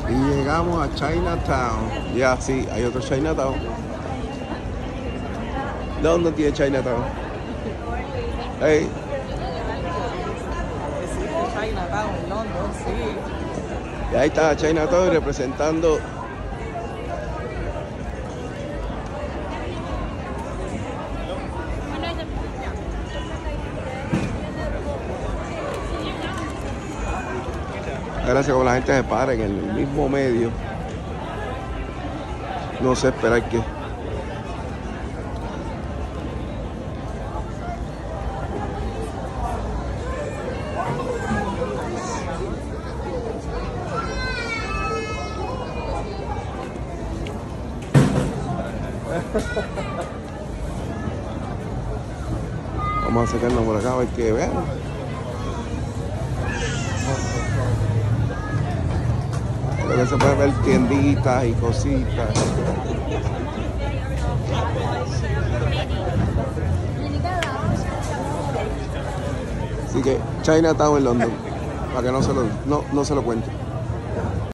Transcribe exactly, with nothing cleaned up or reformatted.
Y llegamos a Chinatown. Ya, sí, hay otro Chinatown. ¿Dónde tiene Chinatown? Hey. Chinatown, London, sí. Y ahí está Chinatown representando. Gracias como la gente se para en el mismo medio. No sé esperar qué. Vamos a acercarnos por acá a ver qué vean. Creo que se puede ver tienditas y cositas. Así que Chinatown en London, para que no se lo, no, no se lo cuente.